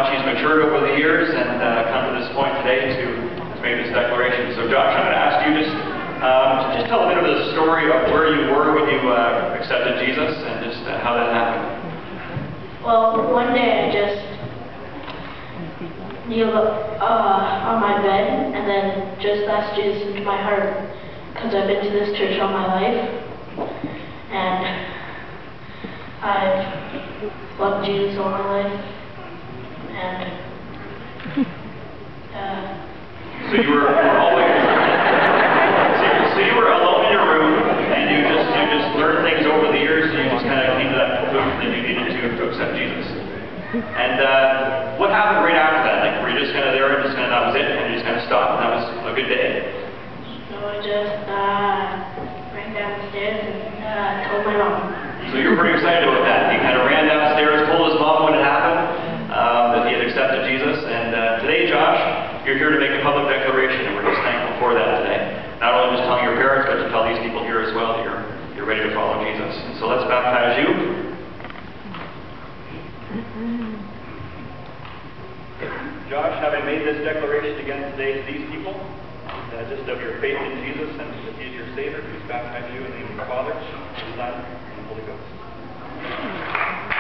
much he's matured over the years and come to this point today to make this declaration. So Josh, I'm going to ask you just tell a bit of the story of where you were when you accepted Jesus and just how that happened. Well, one day I just kneeled on my bed and then just asked Jesus into my heart, because I've been to this church all my life and I've loved Jesus all my life. And so you were always so you were alone in your room and you just learned things over the years and you just kind of came to that conclusion that you needed to accept Jesus. And what happened right after that? Like, were you just kind of there and just kind of that was it and you just kind of stopped and that was a good day? So I just ran downstairs and told my mom. So you were pretty excited about that. He kind of ran downstairs, told his mom when it happened, that he had accepted Jesus. And today, Josh, you're here to make a public declaration, and we're just thankful for that today. Not only just telling your parents, but to tell these people here as well that you're ready to follow Jesus. And so let's baptize you. Josh, having made this declaration again today to these people, just of your faith in Jesus and that He is your Savior, please baptize you in the name of the Father, the Son, and the Holy Ghost.